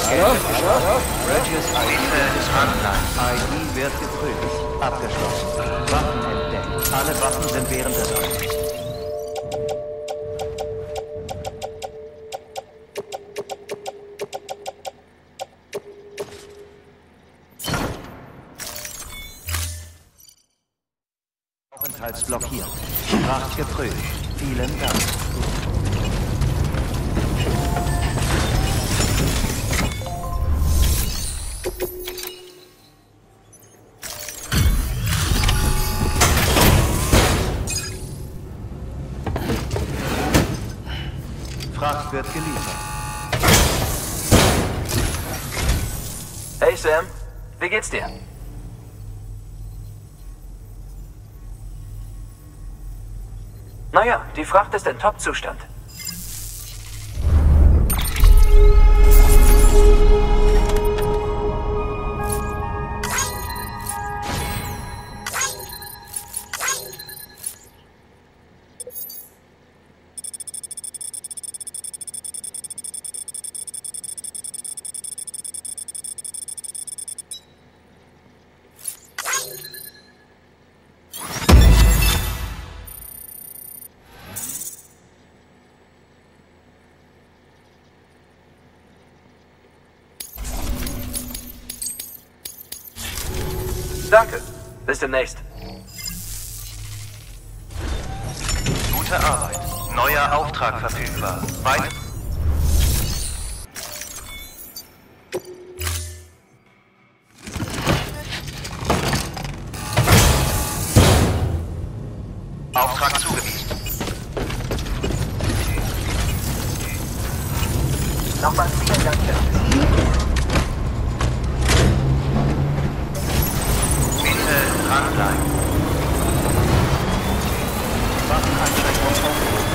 Regis ID wird geprüft. Abgeschlossen. Waffen entdeckt. Alle Waffen sind während des Aktes. Aufenthaltsblockiert. Fracht geprüft. Vielen Dank. Fracht wird geliefert. Hey Sam, wie geht's dir? Naja, die Fracht ist in Top-Zustand. Danke. Bis demnächst. Gute Arbeit. Neuer Auftrag verfügbar. Weiter. Auftrag zugewiesen. Nochmal vielen Dank. Dranbleiben. Waffeneinschränkung aufgehoben.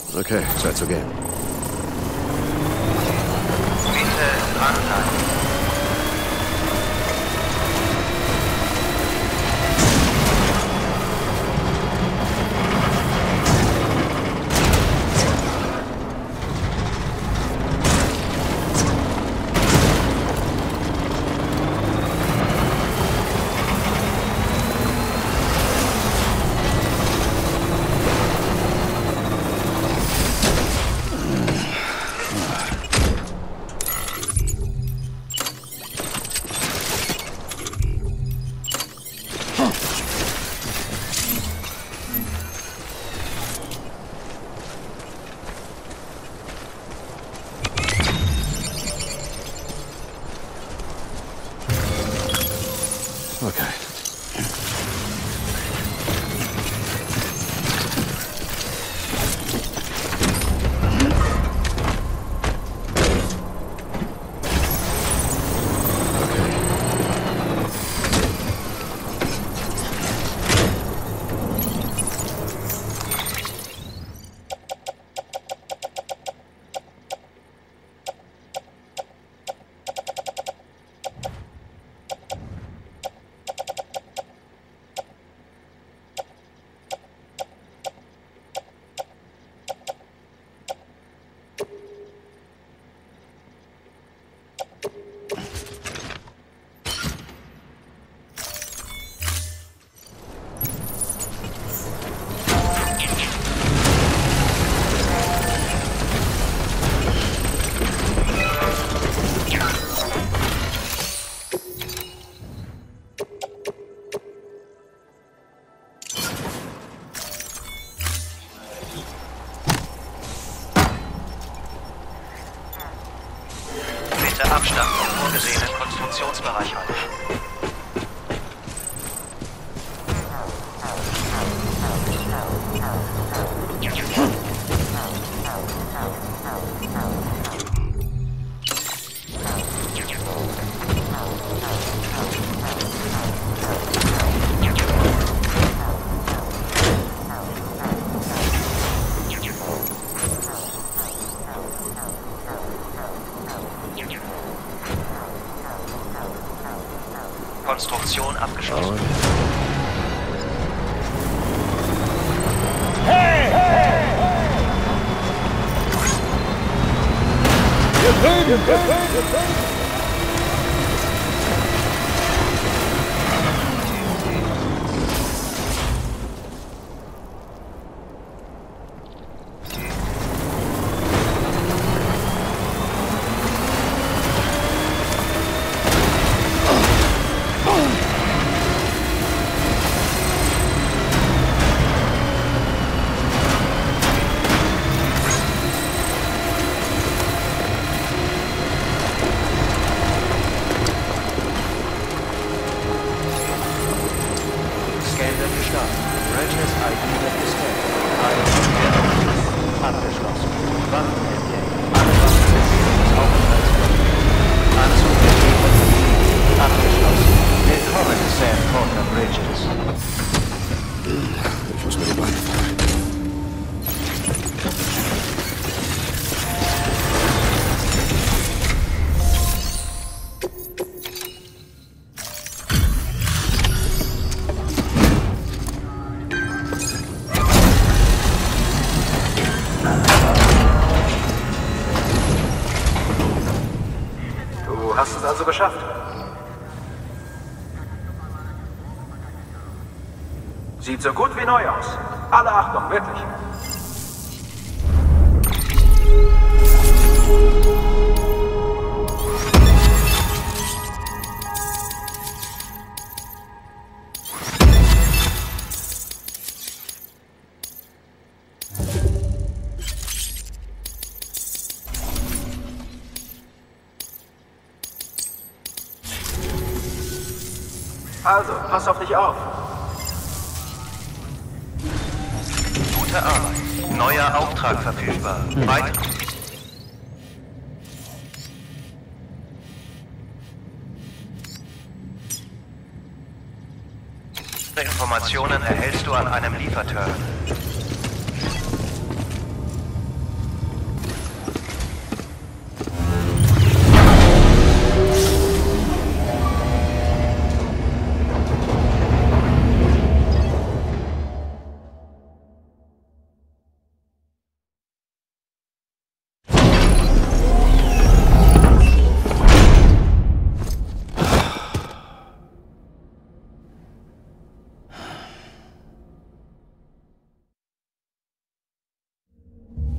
Okay, Zeit zu gehen. Bitte dranbleiben. Okay. Abstand vom vorgesehenen Konstruktionsbereich halten. Konstruktion abgeschlossen. Hey! Ich muss mir die Beine frei. Du hast es also geschafft. Sieht so gut wie neu aus. Alle Achtung, wirklich. Also, pass auf dich auf. Gute Arbeit. Neuer Auftrag verfügbar. Weiter. Informationen erhältst du an einem Lieferterminal.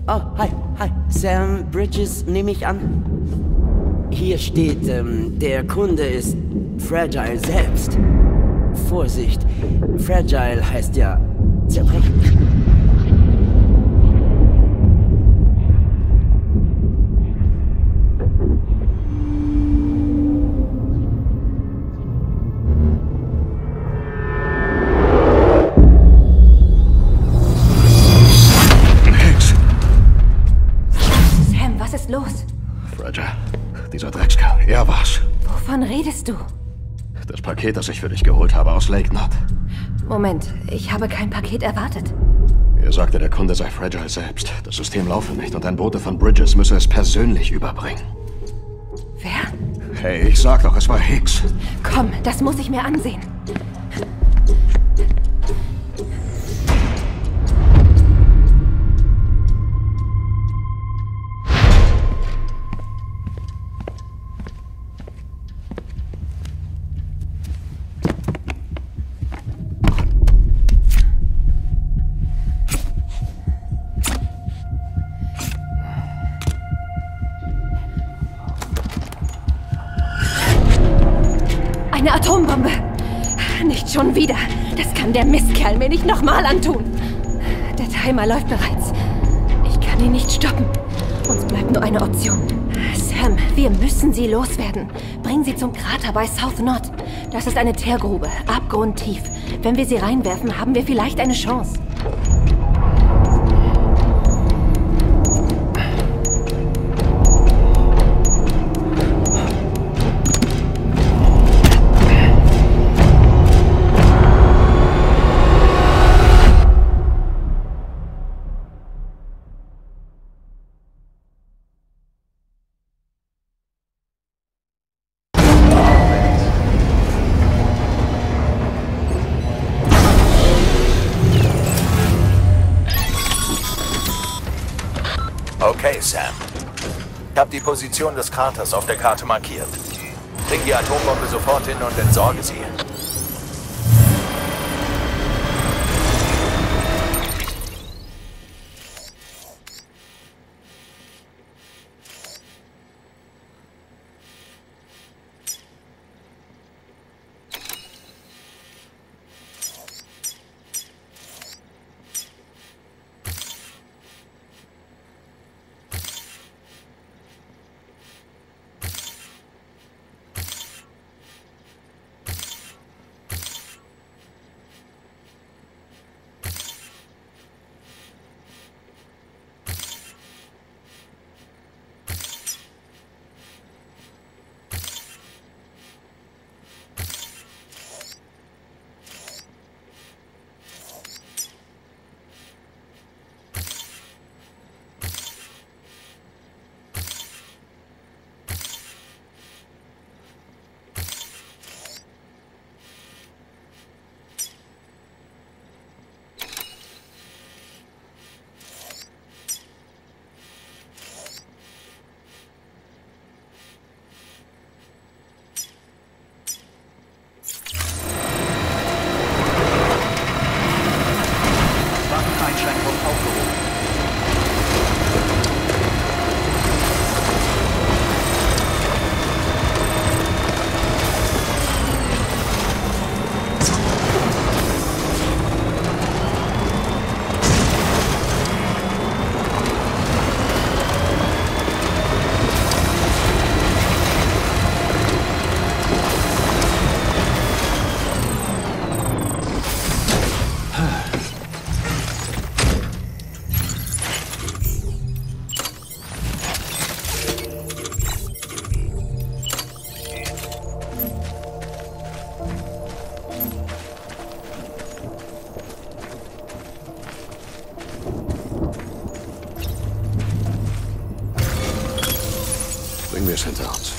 Oh, hi. Sam Bridges, nehme ich an. Hier steht, der Kunde ist Fragile selbst. Vorsicht, Fragile heißt ja zerbrechen. Los? Fragile. Dieser Dreckskerl. Er war's. Wovon redest du? Das Paket, das ich für dich geholt habe aus Lake Knot. Moment, ich habe kein Paket erwartet. Er sagte, der Kunde sei Fragile selbst. Das System laufe nicht und ein Bote von Bridges müsse es persönlich überbringen. Wer? Hey, ich sag doch, es war Hicks. Komm, das muss ich mir ansehen. Eine Atombombe! Nicht schon wieder! Das kann der Mistkerl mir nicht nochmal antun! Der Timer läuft bereits. Ich kann ihn nicht stoppen. Uns bleibt nur eine Option. Sam, wir müssen sie loswerden. Bring sie zum Krater bei South Knot. Das ist eine Teergrube, abgrundtief. Wenn wir sie reinwerfen, haben wir vielleicht eine Chance. Okay, Sam. Ich habe die Position des Kraters auf der Karte markiert. Bring die Atombombe sofort hin und entsorge sie. Waffeneinschränkung aufgehoben. Bringen wir es hinter uns.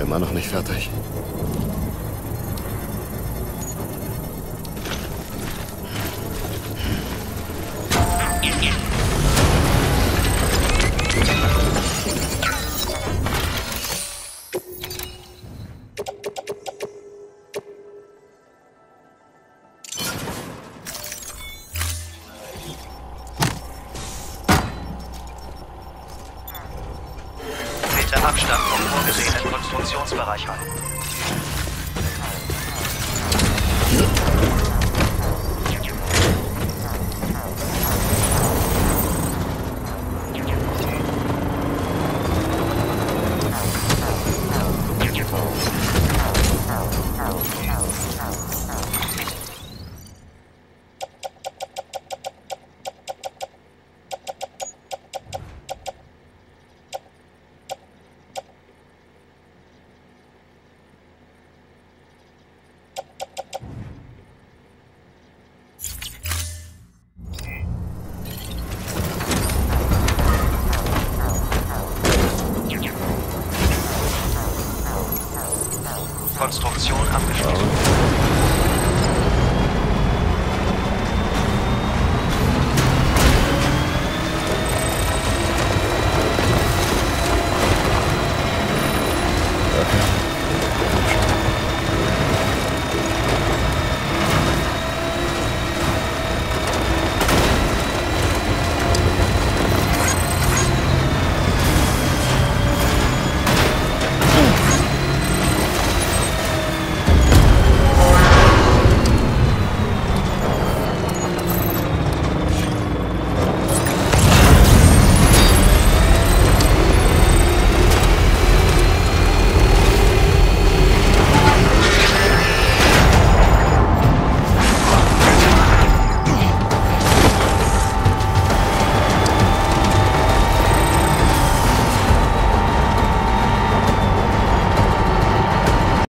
Immer noch nicht fertig. Abstand vom vorgesehenen Konstruktionsbereich halten. Konstruktion abgeschlossen.